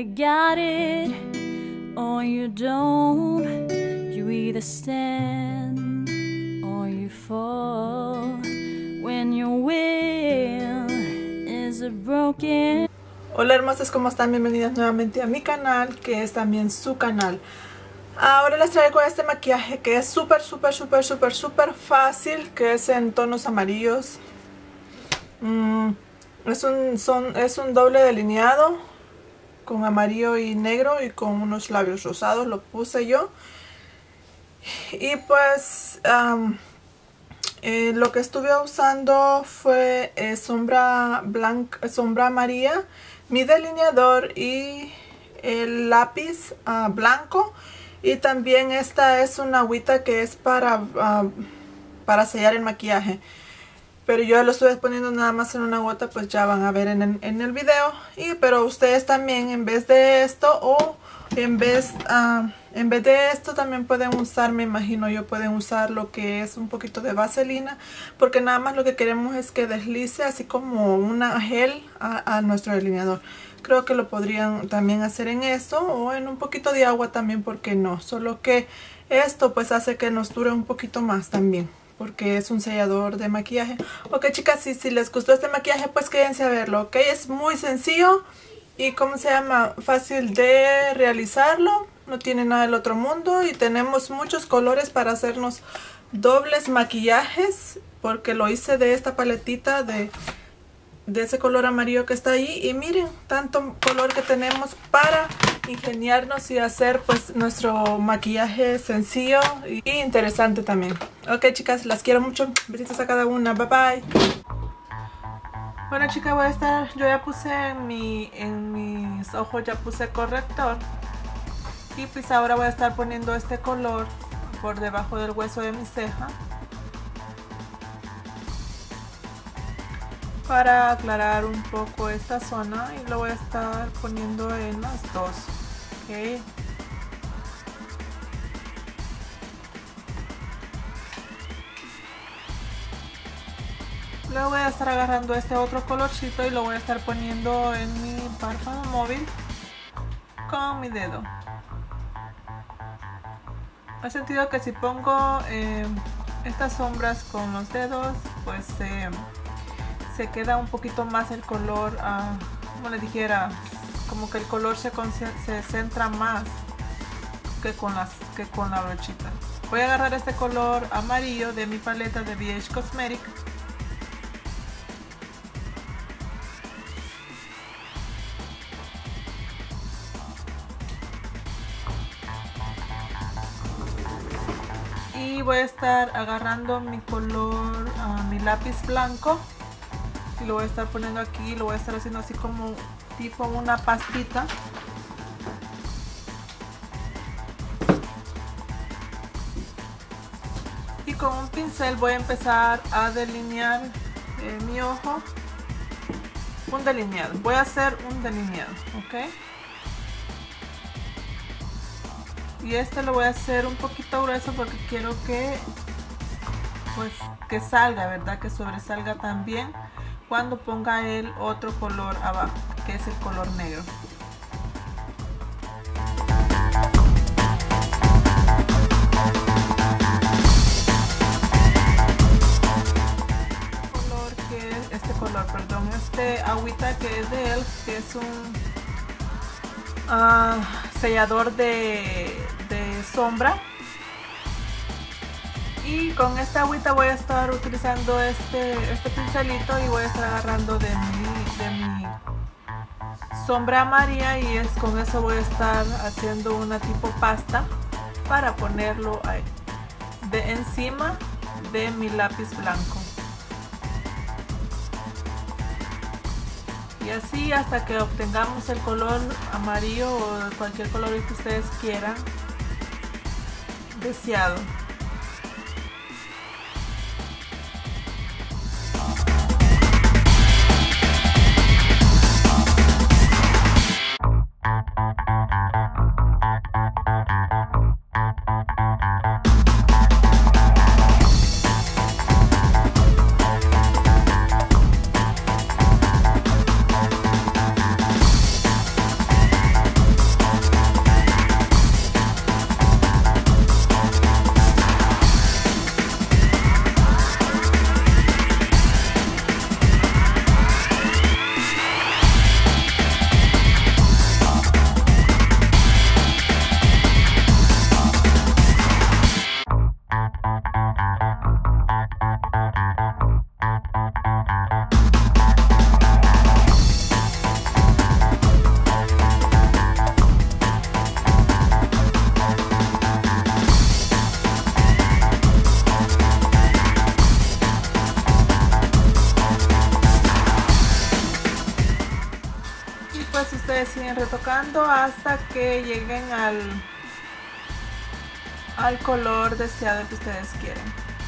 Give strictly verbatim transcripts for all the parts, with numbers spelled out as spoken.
either got it or you don't. You either stand or you fall. When your will is a broken. Hola hermosas, ¿cómo están? Bienvenidas nuevamente a mi canal, que es también su canal. Ahora les traigo este maquillaje que es súper, súper, súper, súper, súper fácil, que es en tonos amarillos. Mm, es, un, son, es un doble delineado con amarillo y negro y con unos labios rosados, lo puse yo. Y pues um, eh, lo que estuve usando fue eh, sombra blanca, sombra amarilla, mi delineador y el lápiz uh, blanco. Y también esta es una agüita que es para, uh, para sellar el maquillaje. Pero yo lo estoy poniendo nada más en una gota, pues ya van a ver en el, en el video. Y, pero ustedes también, en vez de esto o en vez, uh, en vez de esto también pueden usar, me imagino yo, pueden usar lo que es un poquito de vaselina. Porque nada más lo que queremos es que deslice así como una gel a, a nuestro delineador. Creo que lo podrían también hacer en esto o en un poquito de agua también, porque no. Solo que esto pues hace que nos dure un poquito más también, porque es un sellador de maquillaje. Ok chicas, si, si les gustó este maquillaje pues quédense a verlo, ok. Es muy sencillo y ¿cómo se llama? Fácil de realizarlo. No tiene nada del otro mundo y tenemos muchos colores para hacernos dobles maquillajes, porque lo hice de esta paletita de... de ese color amarillo que está ahí. Y miren, tanto color que tenemos para ingeniarnos y hacer pues nuestro maquillaje sencillo y interesante también. Ok chicas, las quiero mucho. Besitos a cada una. Bye bye. Bueno chicas, voy a estar, yo ya puse en, mi, en mis ojos, ya puse corrector. Y pues ahora voy a estar poniendo este color por debajo del hueso de mi ceja, para aclarar un poco esta zona, y lo voy a estar poniendo en las dos. Okay. Luego voy a estar agarrando este otro colorcito y lo voy a estar poniendo en mi párpado móvil con mi dedo. He sentido que si pongo eh, estas sombras con los dedos, pues eh, se queda un poquito más el color, uh, como les dijera, como que el color se, se centra más que con, las, que con la brochita. Voy a agarrar este color amarillo de mi paleta de B H Cosmetic. Y voy a estar agarrando mi color, uh, mi lápiz blanco. Y lo voy a estar poniendo aquí, lo voy a estar haciendo así como tipo una pastita. Y con un pincel voy a empezar a delinear eh, mi ojo. Un delineado, voy a hacer un delineado, ok. Y este lo voy a hacer un poquito grueso porque quiero que pues que salga, ¿verdad? Que sobresalga también cuando ponga el otro color abajo, que es el color negro. Color que es este color, perdón, este agüita que es de él, que es un uh, sellador de, de sombra. Y con esta agüita voy a estar utilizando este, este pincelito y voy a estar agarrando de mi, de mi sombra amarilla, y es con eso voy a estar haciendo una tipo pasta para ponerlo ahí, de encima de mi lápiz blanco. Y así hasta que obtengamos el color amarillo o cualquier color que ustedes quieran deseado. pues ustedes siguen retocando hasta que lleguen al, al color deseado que ustedes quieren.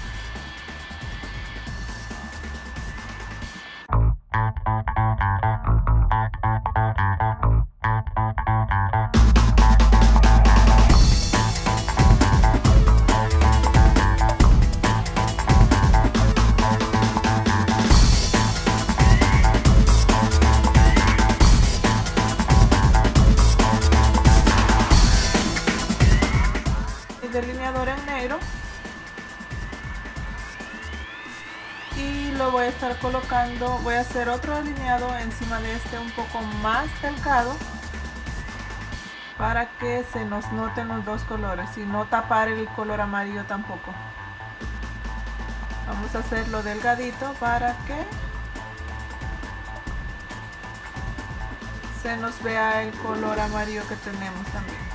Delineador en negro y lo voy a estar colocando, voy a hacer otro delineado encima de este un poco más delgado para que se nos noten los dos colores y no tapar el color amarillo tampoco. Vamos a hacerlo delgadito para que se nos vea el color amarillo que tenemos también.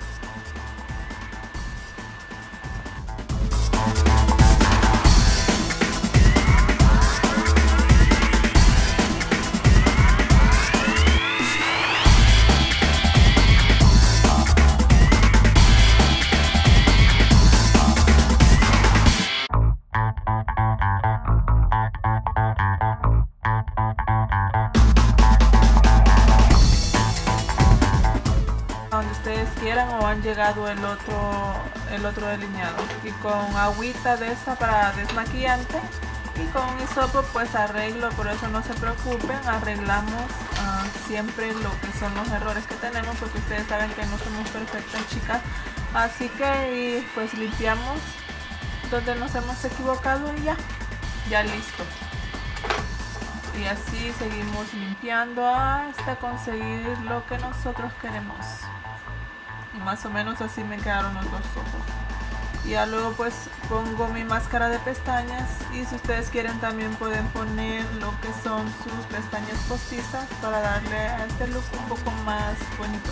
Donde ustedes quieran o han llegado el otro el otro delineado, y con agüita de esta para desmaquillante y con un hisopo pues arreglo, por eso no se preocupen, arreglamos uh, siempre lo que son los errores que tenemos, porque ustedes saben que no somos perfectas, chicas, así que y, pues limpiamos donde nos hemos equivocado y ya ya listo. Y así seguimos limpiando hasta conseguir lo que nosotros queremos. Y más o menos así me quedaron los dos ojos. Y ya luego pues pongo mi máscara de pestañas, y si ustedes quieren también pueden poner lo que son sus pestañas postizas para darle a este look un poco más bonito.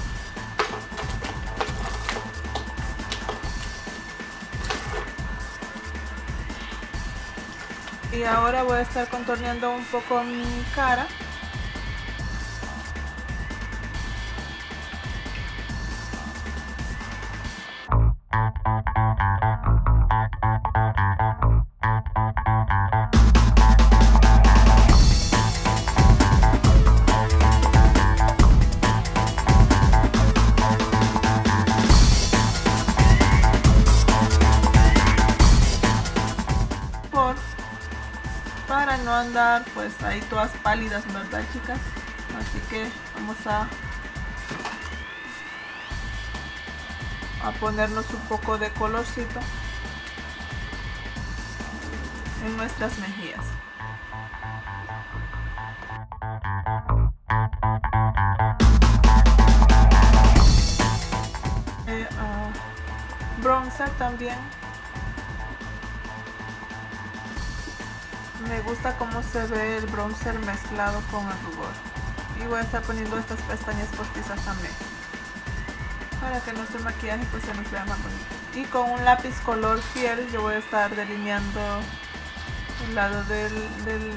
Y ahora voy a estar contorneando un poco mi cara. Para no andar pues ahí todas pálidas, ¿verdad, chicas? Así que vamos a a ponernos un poco de colorcito en nuestras mejillas. Eh, uh, bronzer también. Me gusta cómo se ve el bronzer mezclado con el rubor. Y voy a estar poniendo estas pestañas postizas también, para que nuestro maquillaje pues se nos vea más bonito. Y con un lápiz color piel yo voy a estar delineando el lado del, del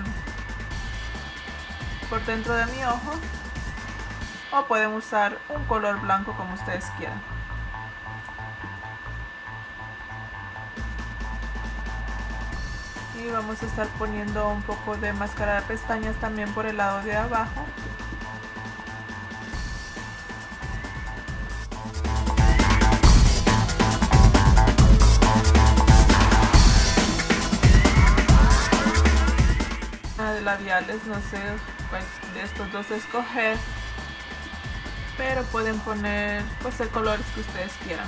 por dentro de mi ojo. O pueden usar un color blanco como ustedes quieran. Y vamos a estar poniendo un poco de máscara de pestañas también por el lado de abajo. De labiales, no sé cuál de estos dos escoger, pero pueden poner pues el color que ustedes quieran.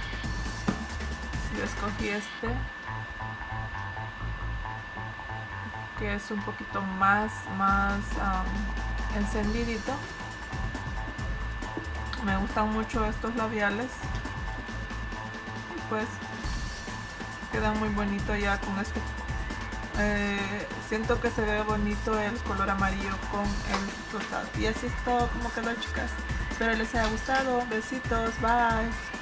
Yo escogí este, que es un poquito más más um, encendidito. Me gustan mucho estos labiales y pues quedan muy bonito ya con este. Eh, siento que se ve bonito el color amarillo con el rosado. Y así es todo como quedó, chicas. Espero les haya gustado. Besitos, bye.